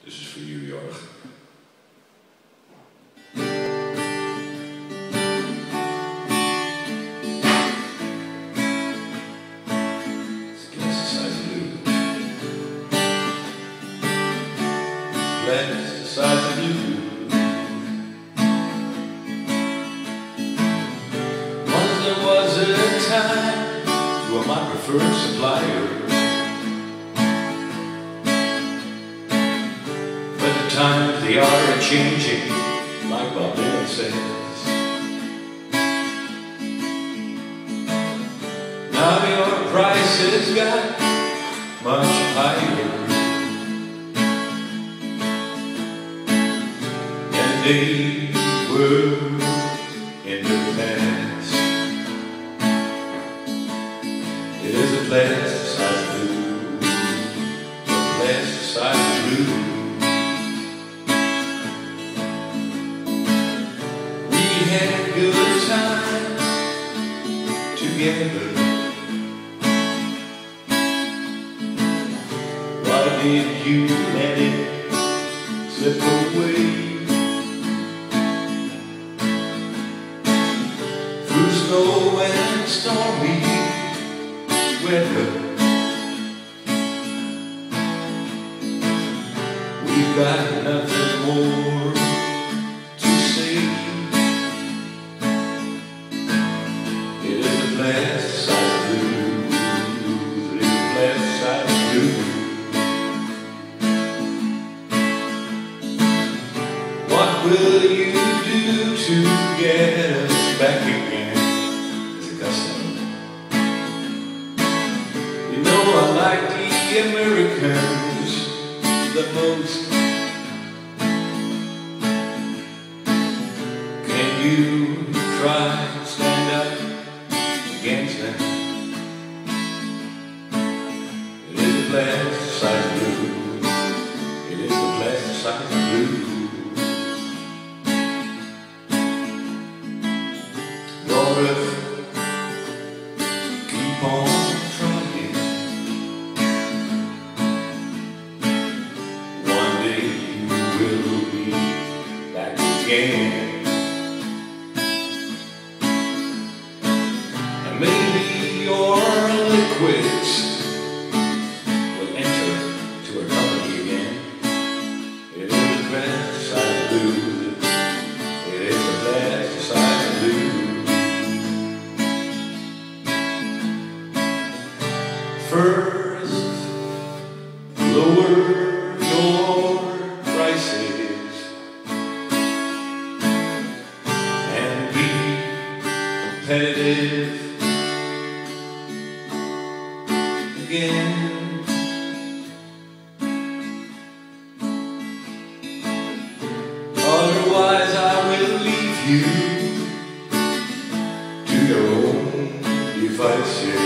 This is for you, Jorg. It's a glass the size of you. Glass the size of you. Once there was a time you were my preferred supplier. Times they are changing, like Bob Dylan says. Now your price has got much higher, and they were in the past. It is a plastic size blue, a plastic size blue. We had good times together. Why did you let it slip away? Through snow and stormy weather, we've got nothing more to say. Plastic size blue, plastic size blue. What will you do to get us back again? It's a custom. You know I like the Americans the most. Can you try to stand up against them? It is a plastic size blue. It is a plastic size blue. Lord, keep on trying. One day you will be back again. Maybe your liquids will enter to our company again. It is a plastic size blue. It is a plastic size blue. First, lower your prices and be competitive again. Otherwise I will leave you to your own devices.